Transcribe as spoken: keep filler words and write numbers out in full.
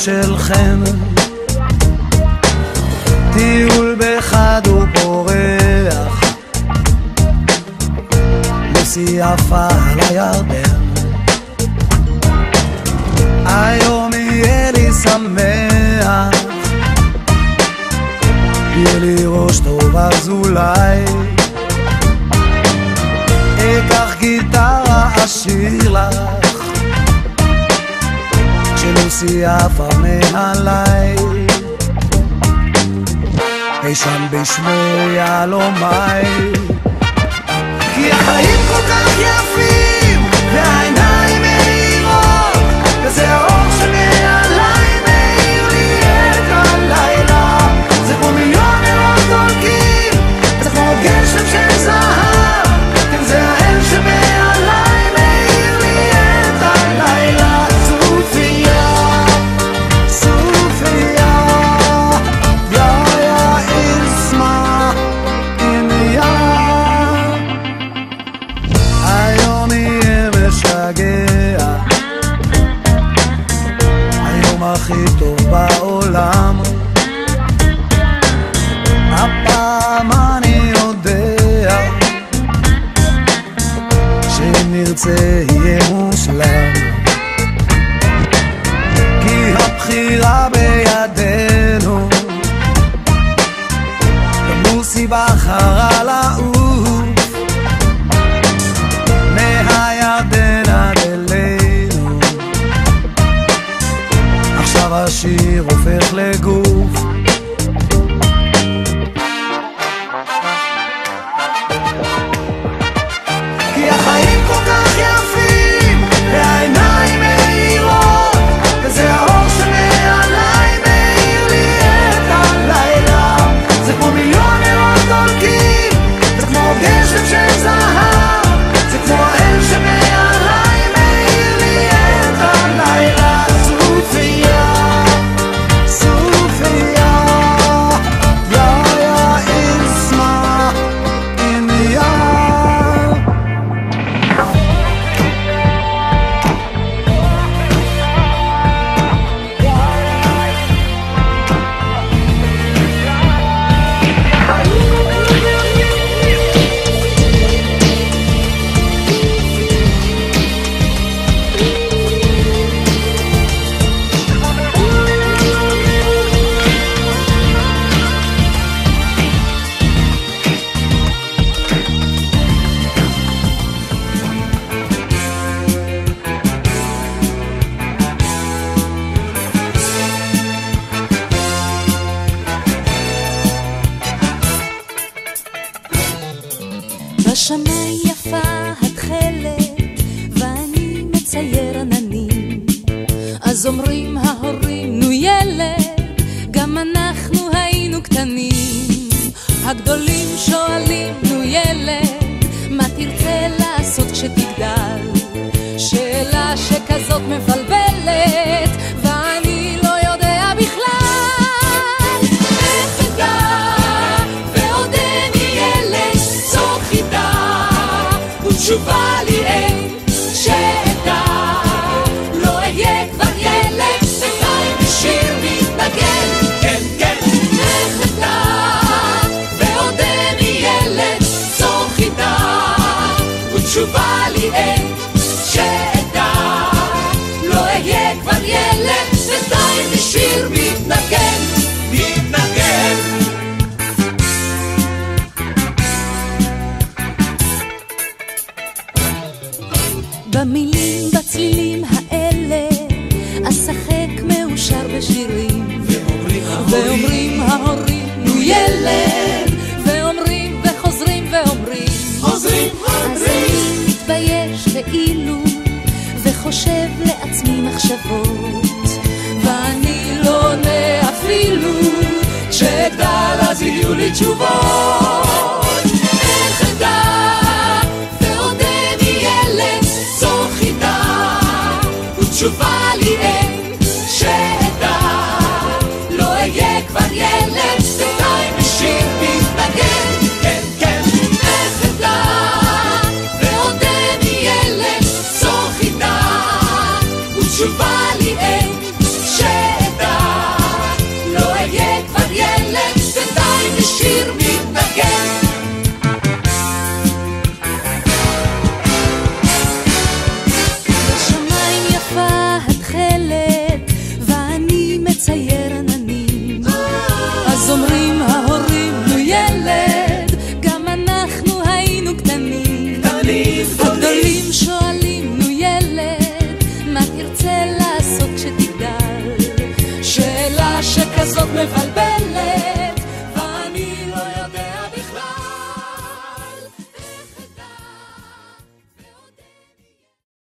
שלכם, טיול בחד ופורח, נסיעה יפה על הירדן. היום יהיה לי שמח, יהיה לי ראש טוב, אז אולי אקח גיטרה אשיר לך, כשלוסי עפה מעליי, אי שם בשמי יהלומי. כי החיים כל כך יפים והעיניים מאירות, וזה האור שמעליי מאיר לי את הלילה. זה כמו מיליון נרות דולקים, זה כמו גשם של זהב, כן זה האל שמעליי מאיר לי את הלילה. סופיה, סופיה, יא יא איסמה איניה. היום יהיה משגע, היום הכי טוב בעולם. הפעם אני יודע שאם נרצה יהיה מושלם, כי הבחירה בידינו. מוסי בחרה לעוף מהירדן עד אלינו, עכשיו השיר הופך לגוף. כי החיים כל כך יפים והעיניים מאירות, וזה האור שמעליי מאיר לי את הלילה. זה כמו מיליון נרות דולקים, זה כמו גשם של זהב, זה כמו האל שמעליי מאיר לי את הלילה. סופיה, סופיה, יא יא איסמה איניה. בשמיים יפה התכלת ואני מצייר עננים, אז אומרים ההורים נו ילד, גם אנחנו היינו קטנים. הגדולים שואלים נו ילד, מה תרצה לעשות כשתגדל? שאלה שכזאת מבלבלת ואני לא יודע בכלל. איך אדע ועודני ילד, זו חידה ותשובה לי אין שאדע. לא אהיה כבר ילד, בינתיים בשיר מתנגן. כן כן. איך אדע ועודני ילד, זו חידה ותשובה לי אין שאדע. לא אהיה כבר ילד, בינתיים בשיר מתנגן. מתנגן. במילים, בצלילים האלה אשחק מאושר בשירים, ואומרים ההורים נו ילד, ואומרים וחוזרים ואומרים חוזרים חוזרים. אז אני מתבייש ואילו וחושב לעצמי מחשבות, ואני לא עונה אפילו, כשאגדל אז יהיו לי תשובות. איך אדע ועודני ילד, זו חידה ותשובה